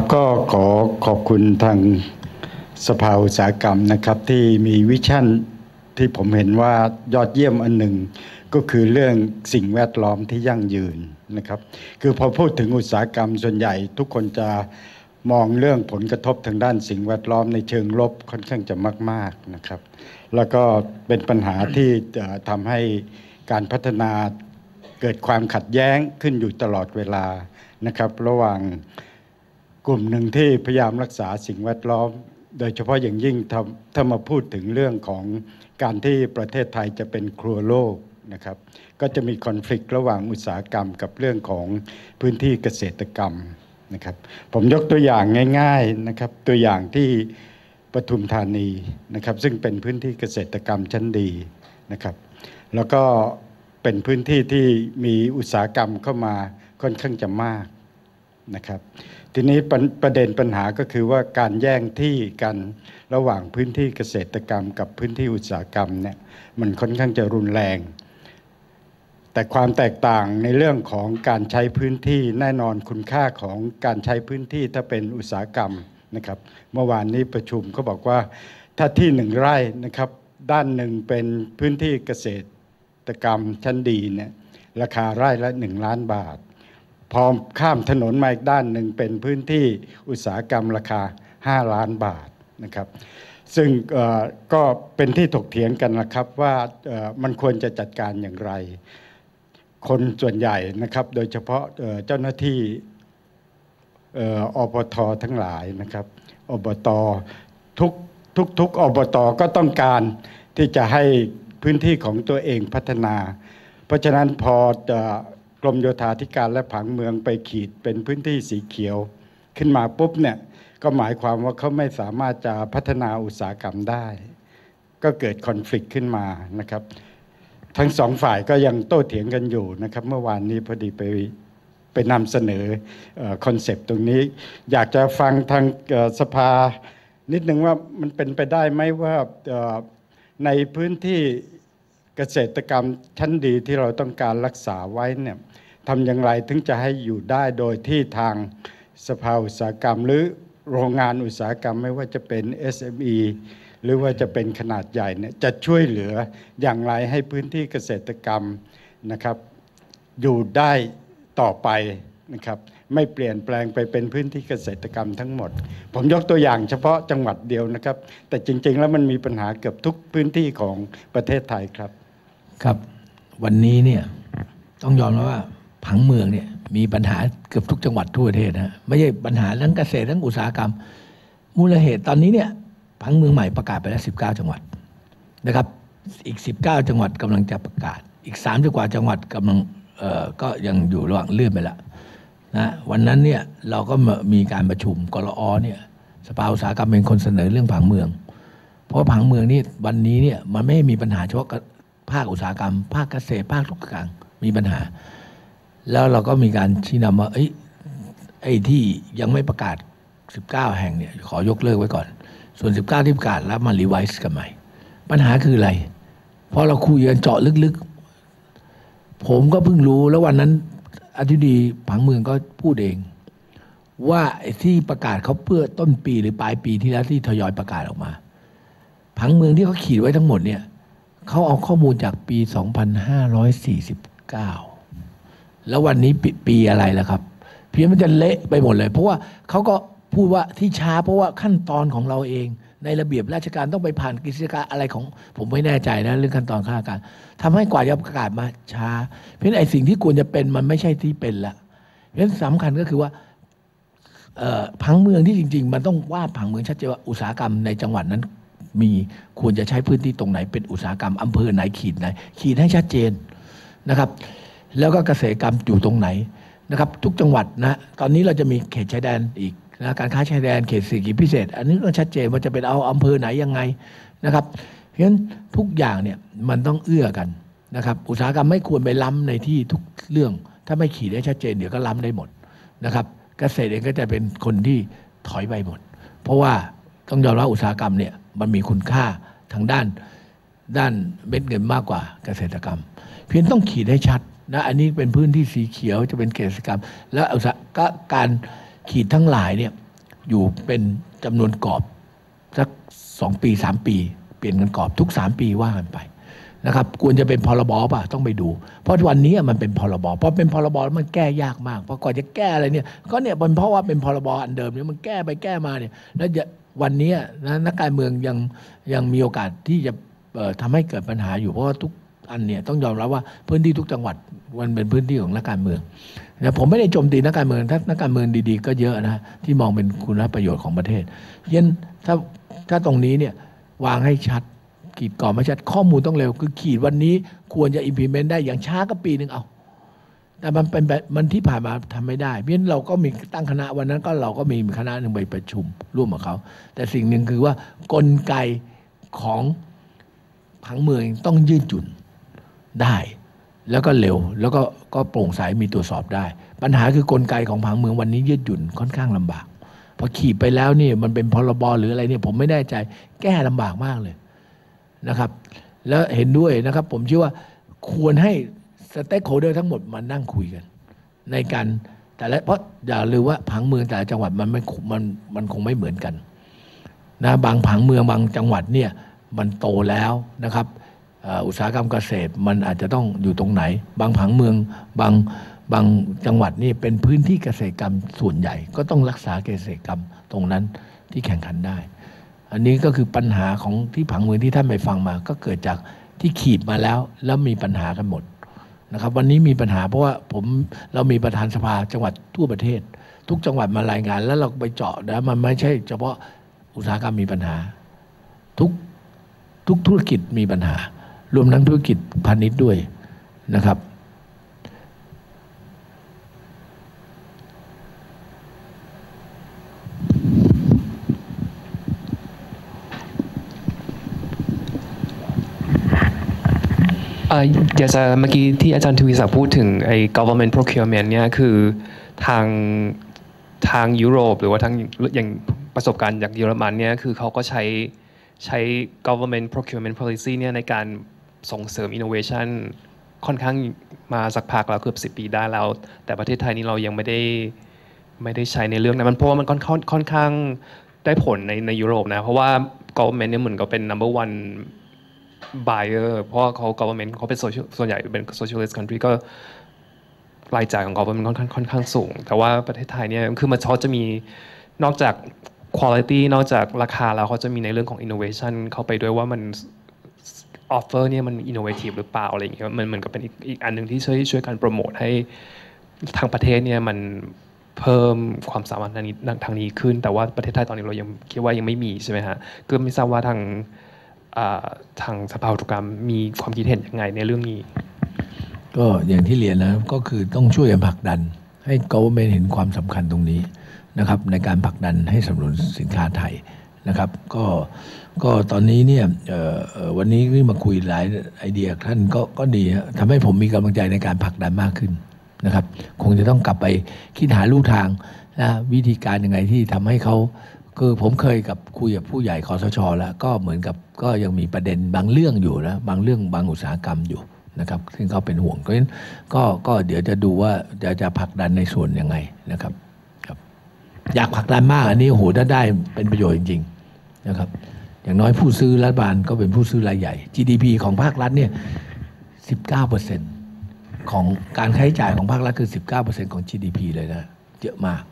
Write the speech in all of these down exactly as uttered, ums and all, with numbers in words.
ก็ขอขอบคุณทางสภาอุตสาหกรรมนะครับที่มีวิชั่นที่ผมเห็นว่ายอดเยี่ยมอันหนึ่งก็คือเรื่องสิ่งแวดล้อมที่ยั่งยืนนะครับคือพอพูดถึงอุตสาหกรรมส่วนใหญ่ทุกคนจะมองเรื่องผลกระทบทางด้านสิ่งแวดล้อมในเชิงลบค่อนข้างจะมากๆนะครับแล้วก็เป็นปัญหาที่จะทำให้การพัฒนาเกิดความขัดแย้งขึ้นอยู่ตลอดเวลานะครับระหว่างกลุ่มหนึ่งที่พยายามรักษาสิ่งแวดล้อมโดยเฉพาะอย่างยิ่งถ้ามาพูดถึงเรื่องของการที่ประเทศไทยจะเป็นครัวโลกนะครับก็จะมีคอนฟลิกต์ระหว่างอุตสาหกรรมกับเรื่องของพื้นที่เกษตรกรรมนะครับผมยกตัวอย่างง่ายๆนะครับตัวอย่างที่ปทุมธานีนะครับซึ่งเป็นพื้นที่เกษตรกรรมชั้นดีนะครับแล้วก็เป็นพื้นที่ที่มีอุตสาหกรรมเข้ามาค่อนข้างจะมากนะครับทีนี้ประเด็นปัญหาก็คือว่าการแย่งที่กันระหว่างพื้นที่เกษตรกรรมกับพื้นที่อุตสาหกรรมเนี่ยมันค่อนข้างจะรุนแรงแต่ความแตกต่างในเรื่องของการใช้พื้นที่แน่นอนคุณค่าของการใช้พื้นที่ถ้าเป็นอุตสาหกรรมนะครับเมื่อวานนี้ประชุมเขาบอกว่าถ้าที่หนึ่งไร่นะครับด้านหนึ่งเป็นพื้นที่เกษตรกรรมชั้นดีเนี่ยราคาไร่ละหนึ่งล้านบาทพอข้ามถนนมาอีกด้านหนึ่งเป็นพื้นที่อุตสาหกรรมราคาห้าล้านบาทนะครับซึ่งก็เป็นที่ถกเถียงกันนะครับว่ามันควรจะจัดการอย่างไรคนส่วนใหญ่นะครับโดยเฉพาะเจ้าหน้าที่อบต.ทั้งหลายนะครับอบต.ทุกทุกทุกอบต.ก็ต้องการที่จะให้พื้นที่ของตัวเองพัฒนาเพราะฉะนั้นพอกรมโยธาธิการและผังเมืองไปขีดเป็นพื้นที่สีเขียวขึ้นมาปุ๊บเนี่ยก็หมายความว่าเขาไม่สามารถจะพัฒนาอุตสาหกรรมได้ก็เกิดคอนฟลิกต์ขึ้นมานะครับทั้งสองฝ่ายก็ยังโต้เถียงกันอยู่นะครับเมื่อวานนี้พอดีไปไปนำเสนอคอนเซปต์ตรงนี้อยากจะฟังทางสภานิดนึงว่ามันเป็นไปได้ไหมว่าในพื้นที่เกษตรกรรมชั้นดีที่เราต้องการรักษาไว้เนี่ยทำอย่างไรถึงจะให้อยู่ได้โดยที่ทางสภาอุตสาหกรรมหรือโรงงานอุตสาหกรรมไม่ว่าจะเป็น เอส เอ็ม อี หรือว่าจะเป็นขนาดใหญ่เนี่ยจะช่วยเหลืออย่างไรให้พื้นที่เกษตรกรรมนะครับอยู่ได้ต่อไปนะครับไม่เปลี่ยนแปลงไปเป็นพื้นที่เกษตรกรรมทั้งหมดผมยกตัวอย่างเฉพาะจังหวัดเดียวนะครับแต่จริงๆแล้วมันมีปัญหาเกือบทุกพื้นที่ของประเทศไทยครับครับวันนี้เนี่ยต้องยอมรับว่าผังเมืองเนี่ยมีปัญหาเกือบทุกจังหวัดทั่วประเทศนะไม่ใช่ปัญหาทั้งเกษตรทั้งอุตสาหกรรมมูลเหตุตอนนี้เนี่ยผังเมืองใหม่ประกาศไปแล้วสิบเก้าจังหวัดนะครับอีกสิบเก้าจังหวัดกำลังจะประกาศอีกสามสิบกว่าจังหวัดกำลังเอ่อก็ยังอยู่ระหว่างเลื่อนไปละนะวันนั้นเนี่ยเราก็มีการประชุมกลอเนี่ยสภาอุตสาหกรรมเป็นคนเสนอเรื่องผังเมืองเพราะผังเมืองนี่วันนี้เนี่ยมันไม่มีปัญหาเฉพาะภาคอุตสาหกรรมภาคเกษตรภาคทุกอย่างมีปัญหาแล้วเราก็มีการชี้นำว่าเอ้ยไอ้ที่ยังไม่ประกาศสิบเก้าแห่งเนี่ยขอยกเลิกไว้ก่อนส่วนสิบเก้าที่ประกาศแล้วมารีไวซ์กันใหม่ปัญหาคืออะไรเพราะเราคุยกันเจาะลึกๆผมก็เพิ่งรู้แล้ววันนั้นอธิบดีผังเมืองก็พูดเองว่าไอ้ที่ประกาศเขาเพื่อต้นปีหรือปลายปีที่แล้วที่ทยอยประกาศออกมาผังเมืองที่เขาขีดไว้ทั้งหมดเนี่ยเขาเอาข้อมูลจากปีสองพันห้าร้อยสี่สิบเก้าแล้ววันนี้ปีปีอะไรล่ะครับเพียงมันจะเละไปหมดเลยเพราะว่าเขาก็พูดว่าที่ช้าเพราะว่าขั้นตอนของเราเองในระเบียบราชการต้องไปผ่านกิจการอะไรของผมไม่แน่ใจนะเรื่องขั้นตอนข้าราชการทำให้กว่าจะประกาศมาช้าเพราะฉะนั้นไอ้สิ่งที่ควรจะเป็นมันไม่ใช่ที่เป็นละเพราะฉะนั้นสำคัญก็คือว่าผังเมืองที่จริงๆมันต้องว่าผังเมืองชัดเจนว่าอุตสาหกรรมในจังหวัดนั้นมีควรจะใช้พื้นที่ตรงไหนเป็นอุตสาหกรรมอำเภอไหนขีดไหนขีดให้ชัดเจนนะครับแล้วก็เกษตรกรรมอยู่ตรงไหนนะครับทุกจังหวัดนะตอนนี้เราจะมีเขตชายแดนอีกนะการค้าชายแดนเขตเศรษฐกิจพิเศษอันนี้ก็ชัดเจนว่าจะเป็นเอาอำเภอไหนยังไงนะครับเพราะฉะนั้นทุกอย่างเนี่ยมันต้องเอื้อกันนะครับอุตสาหกรรมไม่ควรไปล้ำในที่ทุกเรื่องถ้าไม่ขีดได้ชัดเจนเดี๋ยวก็ล้ำได้หมดนะครับเกษตรเองก็จะเป็นคนที่ถอยไปหมดเพราะว่าต้องยอมรับอุตสาหกรรมเนี่ยมันมีคุณค่าทางด้านด้านเม็ดเงินมากกว่าเกษตรกรรมเพียงต้องขีดให้ชัดนะอันนี้เป็นพื้นที่สีเขียวจะเป็นเกษตรกรรมแล้วอุตสาหการขีดทั้งหลายเนี่ยอยู่เป็นจำนวนกรอบสักสองปีสามปีเปลี่ยนกันกรอบทุกสามปีว่ากันไปนะครับควรจะเป็นพรบป่ะต้องไปดูเพราะวันนี้มันเป็นพรบเพราะเป็นพรบแล้วมันแก้ยากมากเพราะก่อนจะแก้อะไรเนี่ยก็เนี่ยเป็นเพราะว่าเป็นพรบอันเดิมเนี่ยมันแก้ไปแก้มาเนี่ยแล้วจะวันนี้นะนักการเมืองยังยังมีโอกาสที่จะทำให้เกิดปัญหาอยู่เพราะว่าทุกอันเนี่ยต้องยอมรับว่าพื้นที่ทุกจังหวัดมันเป็นพื้นที่ของนักการเมืองนะผมไม่ได้โจมตีนักการเมืองถ้านักการเมืองดีๆก็เยอะนะที่มองเป็นคุณประโยชน์ของประเทศยันถ้าถ้าตรงนี้เนี่ยวางให้ชัดขีดก่อนไม่ชัดข้อมูลต้องเร็วคือขีดวันนี้ควรจะ implement ได้อย่างช้าก็ปีหนึ่งเอาแต่มันเป็นแบบมันที่ผ่านมาทำไม่ได้เพราะฉะนั้นเราก็มีตั้งคณะวันนั้นก็เราก็มีคณะหนึ่งไปประชุมร่วมกับเขาแต่สิ่งหนึ่งคือว่ากลไกของผังเมืองต้องยืดหยุ่นได้แล้วก็เร็วแล้วก็ก็โปร่งใสมีตรวจสอบได้ปัญหาคือกลไกของผังเมืองวันนี้ยืดหยุ่นค่อนข้างลำบากพอขีดไปแล้วนี่มันเป็นพรบหรืออะไรเนี่ยผมไม่แน่ใจแก้ลำบากมากเลยนะครับแล้วเห็นด้วยนะครับผมเชื่อว่าควรให้สเต็กโฮลเดอร์ทั้งหมดมานั่งคุยกันในการแต่ละเพราะอย่าลืมว่าผังเมืองแต่ละจังหวัดมันไม่มันมันคงไม่เหมือนกันนะบางผังเมืองบางจังหวัดเนี่ยมันโตแล้วนะครับอุตสาหกรรมเกษตรมันอาจจะต้องอยู่ตรงไหนบางผังเมืองบางบางจังหวัดนี่เป็นพื้นที่เกษตรกรรมส่วนใหญ่ก็ต้องรักษาเกษตรกรรมตรงนั้นที่แข่งขันได้อันนี้ก็คือปัญหาของที่ผังเมืองที่ท่านไปฟังมาก็เกิดจากที่ขีดมาแล้วแล้วมีปัญหากันหมดนะครับวันนี้มีปัญหาเพราะว่าผมเรามีประธานสภาจังหวัดทั่วประเทศทุกจังหวัดมารายงานแล้วเราไปเจาะนะมันไม่ใช่เฉพาะอุตสาหกรรมมีปัญหาทุกทุกธุรกิจมีปัญหารวมทั้งธุรกิจพาณิชย์ด้วยนะครับเอ่ออยากจะเมื่อกี้ที่อาจารย์ทวีศักดิ์พูดถึงไอ้ government procurement เนี่ยคือทางทางยุโรปหรือว่าทางอย่างประสบการณ์จากเยอรมันเนี่ยคือเขาก็ใช้ใช้ government procurement policy เนี่ยในการส่งเสริม innovation ค่อนข้างมาสักพักแล้วเกือบสิบปีได้แล้วแต่ประเทศไทยนี่เรายังไม่ได้ไม่ได้ใช้ในเรื่องนั้นมันเพราะว่ามันค่อนค่อนข้างได้ผลในในยุโรปนะเพราะว่า government เนี่ยเหมือนกับเป็น number one buyer เพราะเขา government เขาเป็นส่วนใหญ่เป็น socialist country ก็รายจ่ายของ government ค่อนข้างค่อนข้างสูงแต่ว่าประเทศไทยเนี่ยคือมันเขาจะมีนอกจาก quality นอกจากราคาแล้วเขาจะมีในเรื่องของ innovation เข้าไปด้วยว่ามัน offer เนี่ยมัน innovative หรือเปล่าอะไรอย่างเงี้ยมันเหมือนกับเป็นอีกอีกอันหนึ่งที่ช่วยช่วยกันโปรโมทให้ทางประเทศเนี่ยมันเพิ่มความสามารถทางนี้ทางนี้ขึ้นแต่ว่าประเทศไทยตอนนี้เรายังคิดว่ายังไม่มีใช่ไหมฮะก็ไม่ทราบว่าทางทางสภาอุตสาหกรรมมีความคิดเห็นยังไงในเรื่องนี้ก็อย่างที่เรียนนะก็คือต้องช่วยกันผลักดันให้ government เห็นความสำคัญตรงนี้นะครับในการผลักดันให้สนับสนุนสินค้าไทยนะครับก็ก็ตอนนี้เนี่ยวันนี้ที่มาคุยหลายไอเดียท่านก็ก็ดีทำให้ผมมีกำลังใจในการผลักดันมากขึ้นนะครับคงจะต้องกลับไปคิดหาลู่ทางและวิธีการยังไงที่ทำให้เขาคือผมเคยกับคุยกับผู้ใหญ่คสช.แล้วก็เหมือนกับก็ยังมีประเด็นบางเรื่องอยู่นะบางเรื่องบางอุตสาหกรรมอยู่นะครับซึ่งเขาเป็นห่วงเพราะฉะนั้นก็ก็เดี๋ยวจะดูว่าจะจะผลักดันในส่วนยังไงนะครับครับอยากผลักดันมากอันนี้โอ้โหถ้าได้เป็นประโยชน์จริงๆนะครับอย่างน้อยผู้ซื้อรัฐบาลก็เป็นผู้ซื้อรายใหญ่ จี ดี พี ของภาครัฐเนี่ย สิบเก้าเปอร์เซ็นต์ ของการใช้จ่ายของภาครัฐคือ สิบเก้าเปอร์เซ็นต์ ของ จี ดี พี เลยนะเยอะมาก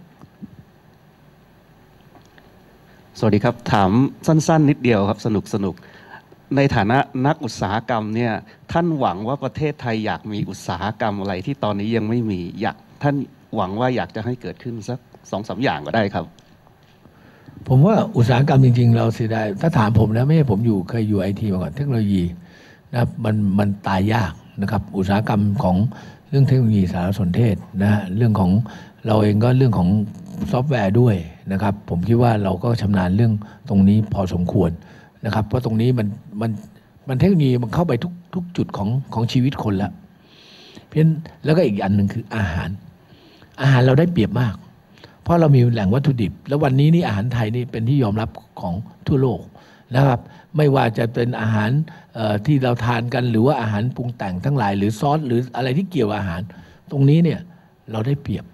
สวัสดีครับถามสั้นๆนิดเดียวครับสนุกสนุกในฐานะนักอุตสาหกรรมเนี่ยท่านหวังว่าประเทศไทยอยากมีอุตสาหกรรมอะไรที่ตอนนี้ยังไม่มีอยากท่านหวังว่าอยากจะให้เกิดขึ้นสักสองสามอย่างก็ได้ครับผมว่าอุตสาหกรรมจริงๆเราเสียดายถ้าถามผมนะไม่ใช่ผมอยู่เคยอยู่ไอทีมาก่อนเทคโนโลยีนะมันมันตายยากนะครับอุตสาหกรรมของเรื่องเทคโนโลยีสารสนเทศนะเรื่องของเราเองก็เรื่องของซอฟต์แวร์ด้วยนะครับผมคิดว่าเราก็ชำนาญเรื่องตรงนี้พอสมควรนะครับเพราะตรงนี้มันมันมันเทคโนโลยีมันเข้าไปทุกทุกจุดของของชีวิตคนแล้วเพราะฉะนั้นแล้วก็อีกอันหนึ่งคืออาหารอาหารเราได้เปรียบมากเพราะเรามีแหล่งวัตถุดิบแล้ววันนี้นี่อาหารไทยนี่เป็นที่ยอมรับของทั่วโลกนะครับไม่ว่าจะเป็นอาหารที่เราทานกันหรือว่าอาหารปรุงแต่งทั้งหลายหรือซอสหรืออะไรที่เกี่ยวกับอาหารตรงนี้เนี่ยเราได้เปรียบ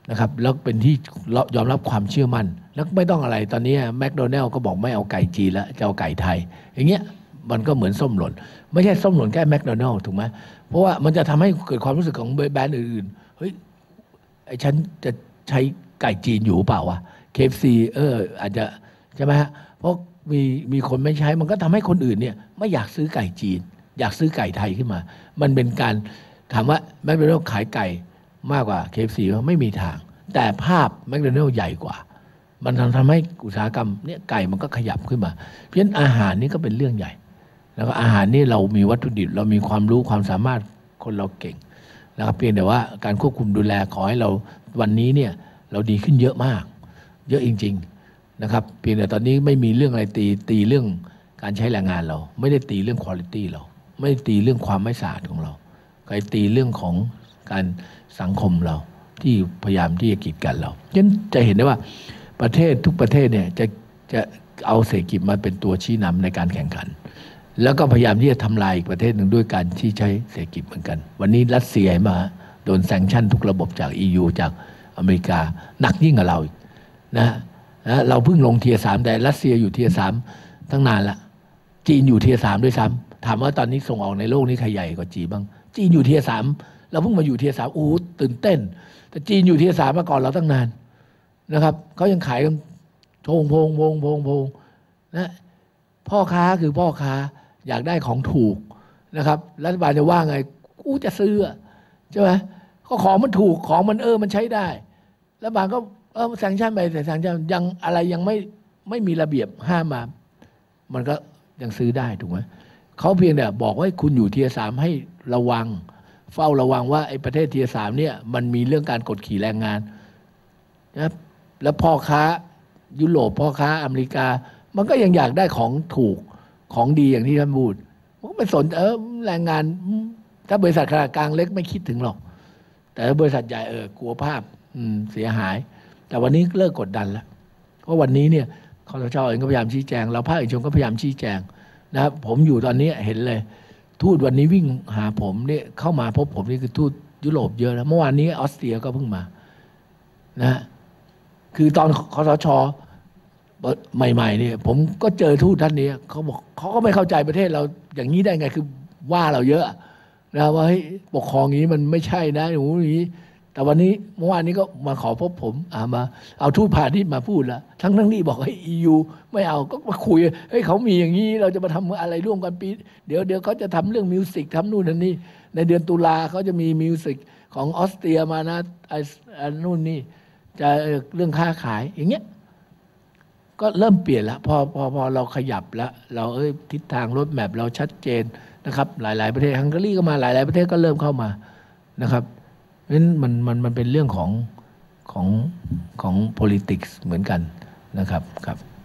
นะครับแล้วเป็นที่ยอมรับความเชื่อมั่นแล้วไม่ต้องอะไรตอนนี้แมคโดนัลด์ก็บอกไม่เอาไก่จีนแล้วจะเอาไก่ไทยอย่างเงี้ยมันก็เหมือนส้มหล่นไม่ใช่ส้มหล่นแค่แมคโดนัลด์ถูกไหมเพราะว่ามันจะทำให้เกิดความรู้สึกของแบรนด์อื่นๆเฮ้ยไอ้ฉันจะใช้ไก่จีนอยู่เปล่าวะ เค เอฟ ซี เอออาจจะใช่ไหมฮะเพราะมีมีคนไม่ใช้มันก็ทำให้คนอื่นเนี่ยไม่อยากซื้อไก่จีนอยากซื้อไก่ไทยขึ้นมามันเป็นการถามว่าแมคโดนัลด์ขายไก่มากกว่า เค เอฟ ซี ไม่มีทางแต่ภาพแมคโดนัลด์ใหญ่กว่ามันทำให้อุตสาหกรรมเนี่ยไก่มันก็ขยับขึ้นมาเพราะฉะนั้นอาหารนี่ก็เป็นเรื่องใหญ่แล้วก็อาหารนี่เรามีวัตถุดิบเรามีความรู้ความสามารถคนเราเก่งนะครับเพียงแต่ว่าการควบคุมดูแลขอให้เราวันนี้เนี่ยเราดีขึ้นเยอะมากเยอะจริงๆนะครับเพียงแต่ตอนนี้ไม่มีเรื่องอะไรตีตีเรื่องการใช้แรงงานเราไม่ได้ตีเรื่องคุณภาพเราไม่ได้ตีเรื่องความไม่สะอาดของเราใครตีเรื่องของการสังคมเราที่พยายามที่จะกีดกันเราฉะนั้นจะเห็นได้ว่าประเทศทุกประเทศเนี่ยจะจะเอาเศรษฐกิจมาเป็นตัวชี้นำในการแข่งขันแล้วก็พยายามที่จะทำลายอีกประเทศหนึ่งด้วยการที่ใช้เศรษฐกิจเหมือนกันวันนี้รัสเซียมาโดนแซงชั่นทุกระบบจาก อี ยู จากอเมริกาหนักยิ่งกว่าเราอีกนะนะเราเพิ่งลงเทียร์สามแต่รัสเซียอยู่เทียร์สามตั้งนานละจีนอยู่เทียร์สามด้วยซ้ำถามว่าตอนนี้ส่งออกในโลกนี้ใครใหญ่กว่าจีนบ้างจีนอยู่เทียร์สามเราเพิ่งมาอยู่เทียร์สามโอ้ตื่นเต้นแต่จีนอยู่เทียร์สามมาก่อนเราตั้งนานนะครับเขายังขายกันโพงโพงโพงโพงโพงนะพ่อค้าคือพ่อค้าอยากได้ของถูกนะครับรัฐบาลจะว่าไงกูจะซื้อใช่ไหมก็ของมันถูกของมันเออมันใช้ได้รัฐบาลก็เออแซงชั่นไปแต่แซงชั่นยังอะไรยังไม่ไม่มีระเบียบห้ามมามันก็ยังซื้อได้ถูกไหมเขาเพียงแต่บอกว่าคุณอยู่เทียร์สามให้ระวังเฝ้าระวังว่าไอ้ประเทศเทียร์สามเนี่ยมันมีเรื่องการกดขี่แรงงานนะครับแล้วพ่อค้ายุโรปพ่อค้าอเมริกามันก็ยังอยากได้ของถูกของดีอย่างที่ท่านพูดมันก็ไม่สนเออแรงงานถ้าบริษัทขนาดกลางเล็กไม่คิดถึงหรอกแต่ถ้าบริษัทใหญ่เออกลัวภาพเสียหายแต่วันนี้เลิกกดดันแล้วเพราะวันนี้เนี่ยคสช.เองก็พยายามชี้แจงเราภาคเอกชนก็พยายามชี้แจงนะครับผมอยู่ตอนนี้เห็นเลยทูตวันนี้วิ่งหาผมเนี่ยเข้ามาพบผมนี่คือทูตยุโรปเยอะแล้วเมื่อวานนี้ออสเตรียก็เพิ่งมานะคือตอนคสช.ใหม่ๆเนี่ยผมก็เจอทูตท่านนี้เขาบอกเขาก็ไม่เข้าใจประเทศเราอย่างนี้ได้ไงคือว่าเราเยอะนะว่าปกครองอย่างนี้มันไม่ใช่นะหนูอย่างนี้แต่วันนี้เมื่อวานนี้ก็มาขอพบผมอ่ามาเอาทูตพาณิชย์มาพูดแล้วทั้งทั้งนี้บอกให้ อี ยู ไม่เอาก็มาคุยเฮ้ยเขามีอย่างนี้เราจะมาทำอะไรร่วมกันปีเดี๋ยวเดี๋ยวเขาจะทำเรื่องมิวสิกทำนู่นนั่นนี่ในเดือนตุลาเขาจะมีมิวสิกของออสเตรียมานะไอ้นู่นนี่จะเรื่องค้าขายอย่างเงี้ยก็เริ่มเปลี่ยนแล้วพอพอพอเราขยับแล้วเราเอ้ยทิศทางรถแมพเราชัดเจนนะครับหลายๆประเทศฮังการีก็มาหลายๆประเทศก็เริ่มเข้ามานะครับเพราะฉะนั้นมันมันมันเป็นเรื่องของของของ politics เหมือนกันนะครับครับ